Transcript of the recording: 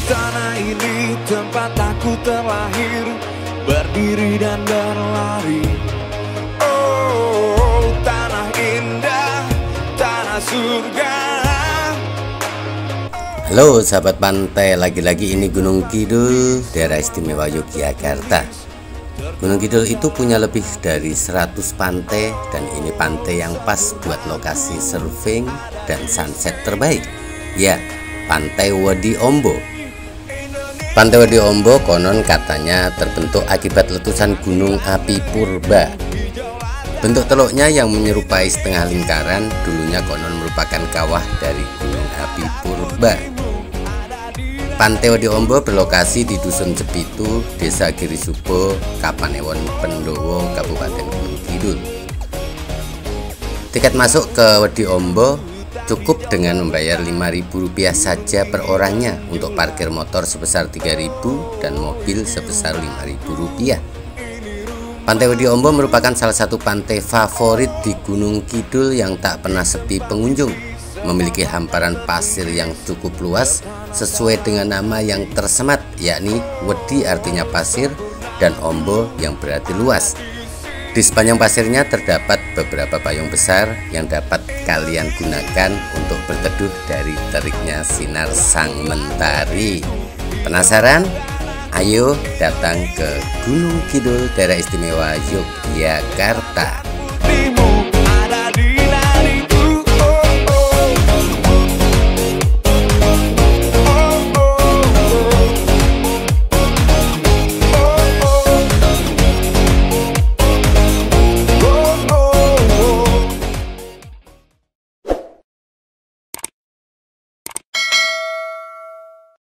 tanah ini tempat aku terlahir, berdiri dan berlari. Oh, tanah indah, tanah surga. Halo sahabat pantai, lagi-lagi ini Gunung Kidul, daerah istimewa Yogyakarta. Gunung Kidul itu punya lebih dari 100 pantai, dan ini pantai yang pas buat lokasi surfing dan sunset terbaik. Ya, Pantai Wedi Ombo. Pantai Wedi Ombo konon katanya terbentuk akibat letusan gunung api purba. Bentuk teluknya yang menyerupai setengah lingkaran dulunya konon merupakan kawah dari gunung api purba. Pantai Wedi Ombo berlokasi di Dusun Cepitu, Desa Girisubo, Kapanewon Pendowo, Kabupaten Gunung Kidul. Tiket masuk ke Wedi Ombo cukup dengan membayar Rp5.000 saja per orangnya untuk parkir motor sebesar Rp3.000 dan mobil sebesar Rp5.000. Pantai Wedi Ombo merupakan salah satu pantai favorit di Gunung Kidul yang tak pernah sepi pengunjung. Memiliki hamparan pasir yang cukup luas sesuai dengan nama yang tersemat, yakni Wedi artinya pasir dan Ombo yang berarti luas. Di sepanjang pasirnya terdapat beberapa payung besar yang dapat kalian gunakan untuk berteduh dari teriknya sinar sang mentari. Penasaran? Ayo datang ke Gunung Kidul, daerah istimewa Yogyakarta.